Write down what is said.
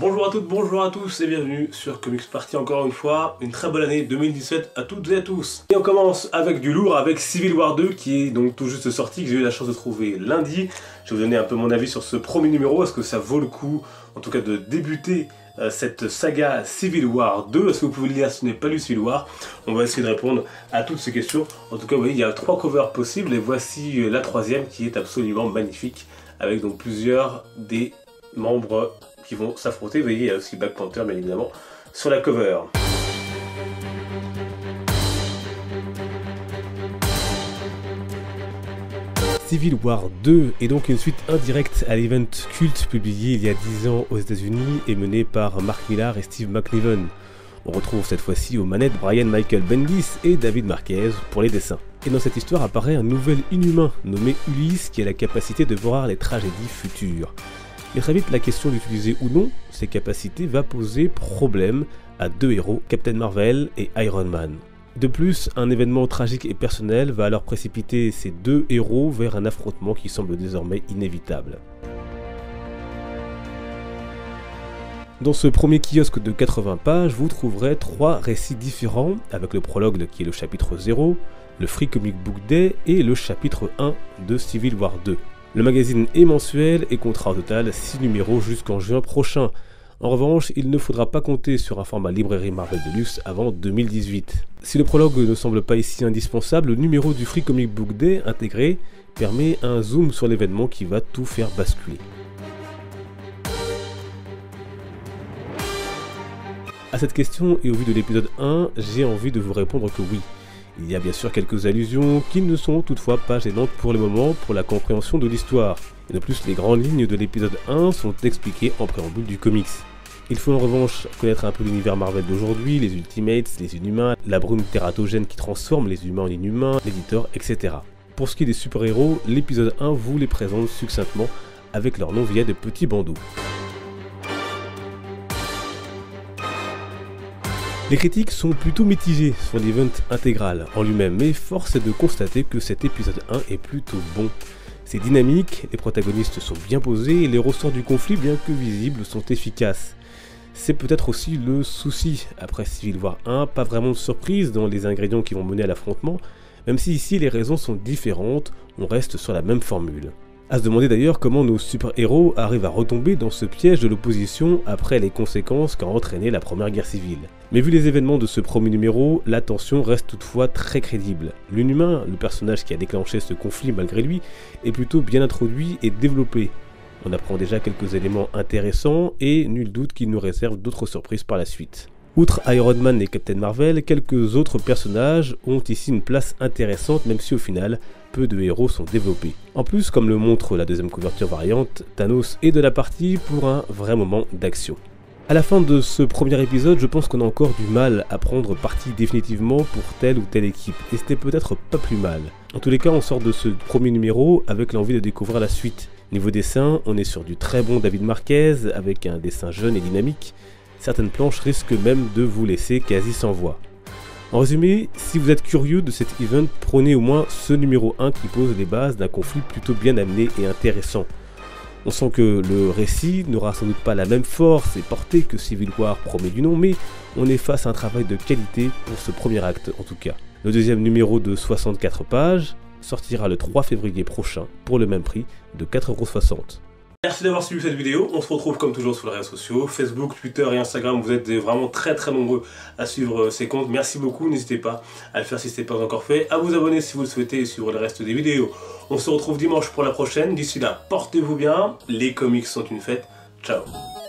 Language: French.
Bonjour à toutes, bonjour à tous et bienvenue sur Comics Party encore une fois. Une très bonne année 2017 à toutes et à tous. Et on commence avec du lourd, avec Civil War 2 qui est donc tout juste sorti, que j'ai eu la chance de trouver lundi. Je vais vous donner un peu mon avis sur ce premier numéro, est-ce que ça vaut le coup en tout cas de débuter cette saga Civil War 2. Est-ce que vous pouvez le lire si vous n'avez pas lu Civil War? On va essayer de répondre à toutes ces questions. En tout cas, vous voyez, il y a 3 covers possibles et voici la troisième qui est absolument magnifique avec donc plusieurs des membres qui vont s'affronter. Vous voyez, il y a aussi Black Panther bien évidemment sur la cover. Civil War 2 est donc une suite indirecte à l'event culte publié il y a 10 ans aux États-Unis et mené par Mark Millar et Steve McNiven. On retrouve cette fois-ci aux manettes Brian Michael Bendis et David Marquez pour les dessins. Et dans cette histoire apparaît un nouvel inhumain nommé Ulysse qui a la capacité de voir les tragédies futures. Mais très vite, la question d'utiliser ou non ces capacités va poser problème à 2 héros, Captain Marvel et Iron Man. De plus, un événement tragique et personnel va alors précipiter ces 2 héros vers un affrontement qui semble désormais inévitable. Dans ce premier kiosque de 80 pages, vous trouverez 3 récits différents, avec le prologue qui est le chapitre 0, le Free Comic Book Day et le chapitre 1 de Civil War 2. Le magazine est mensuel et comptera au total 6 numéros jusqu'en juin prochain. En revanche, il ne faudra pas compter sur un format librairie Marvel de luxe avant 2018. Si le prologue ne semble pas ici indispensable, le numéro du Free Comic Book Day intégré permet un zoom sur l'événement qui va tout faire basculer. À cette question et au vu de l'épisode 1, j'ai envie de vous répondre que oui. Il y a bien sûr quelques allusions qui ne sont toutefois pas gênantes pour le moment pour la compréhension de l'histoire. Et de plus, les grandes lignes de l'épisode 1 sont expliquées en préambule du comics. Il faut en revanche connaître un peu l'univers Marvel d'aujourd'hui, les Ultimates, les Inhumains, la brume tératogène qui transforme les humains en inhumains, l'éditeur, etc. Pour ce qui est des super-héros, l'épisode 1 vous les présente succinctement avec leur nom via de petits bandeaux. Les critiques sont plutôt mitigées sur l'event intégral en lui-même, mais force est de constater que cet épisode 1 est plutôt bon. C'est dynamique, les protagonistes sont bien posés et les ressorts du conflit, bien que visibles, sont efficaces. C'est peut-être aussi le souci. Après Civil War 1, pas vraiment de surprise dans les ingrédients qui vont mener à l'affrontement, même si ici les raisons sont différentes, on reste sur la même formule. À se demander d'ailleurs comment nos super-héros arrivent à retomber dans ce piège de l'opposition après les conséquences qu'a entraîné la première guerre civile. Mais vu les événements de ce premier numéro, la tension reste toutefois très crédible. L'Inhumain, le personnage qui a déclenché ce conflit malgré lui, est plutôt bien introduit et développé. On apprend déjà quelques éléments intéressants et nul doute qu'il nous réserve d'autres surprises par la suite. Outre Iron Man et Captain Marvel, quelques autres personnages ont ici une place intéressante même si au final, peu de héros sont développés. En plus, comme le montre la deuxième couverture variante, Thanos est de la partie pour un vrai moment d'action. À la fin de ce premier épisode, je pense qu'on a encore du mal à prendre parti définitivement pour telle ou telle équipe, et c'était peut-être pas plus mal. En tous les cas, on sort de ce premier numéro avec l'envie de découvrir la suite. Niveau dessin, on est sur du très bon David Marquez, avec un dessin jeune et dynamique. Certaines planches risquent même de vous laisser quasi sans voix. En résumé, si vous êtes curieux de cet event, prenez au moins ce numéro 1 qui pose les bases d'un conflit plutôt bien amené et intéressant. On sent que le récit n'aura sans doute pas la même force et portée que Civil War promet du nom, mais on est face à un travail de qualité pour ce premier acte en tout cas. Le deuxième numéro de 64 pages sortira le 3 février prochain pour le même prix de 4,60 €. Merci d'avoir suivi cette vidéo, on se retrouve comme toujours sur les réseaux sociaux, Facebook, Twitter et Instagram, vous êtes vraiment très nombreux à suivre ces comptes, merci beaucoup, n'hésitez pas à le faire si ce n'est pas encore fait, à vous abonner si vous le souhaitez et suivre le reste des vidéos. On se retrouve dimanche pour la prochaine, d'ici là, portez-vous bien, les comics sont une fête, ciao.